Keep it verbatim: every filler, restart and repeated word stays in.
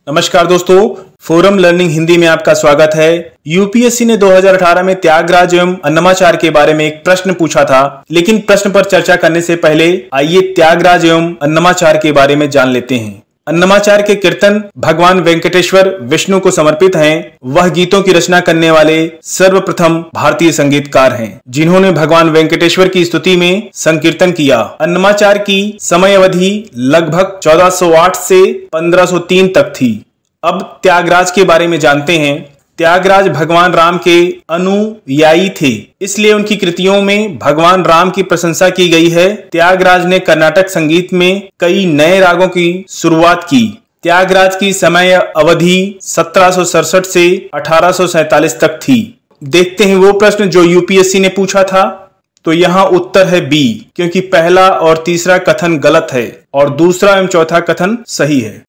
नमस्कार दोस्तों, forum learning Hindi में आपका स्वागत है। यूपीएससी ने दो हज़ार अठारह में त्यागराज एवं अन्नमाचार के बारे में एक प्रश्न पूछा था, लेकिन प्रश्न पर चर्चा करने से पहले आइए त्यागराज एवं अन्नमाचार के बारे में जान लेते हैं। अन्नमाचार के कीर्तन भगवान वेंकटेश्वर विष्णु को समर्पित हैं। वह गीतों की रचना करने वाले सर्वप्रथम भारतीय संगीतकार हैं, जिन्होंने भगवान वेंकटेश्वर की स्तुति में संकीर्तन किया। अन्नमाचार की समय अवधि लगभग चौदह सौ आठ से पंद्रह सौ तीन तक थी। अब त्यागराज के बारे में जानते हैं। त्यागराज भगवान राम के अनुयायी थे, इसलिए उनकी कृतियों में भगवान राम की प्रशंसा की गई है। त्यागराज ने कर्नाटक संगीत में कई नए रागों की शुरुआत की। त्यागराज की समय अवधि सत्रह सौ सड़सठ से अठारह सौ सैंतालीस तक थी। देखते हैं वो प्रश्न जो यूपीएससी ने पूछा था। तो यहाँ उत्तर है बी, क्योंकि पहला और तीसरा कथन गलत है और दूसरा एवं चौथा कथन सही है।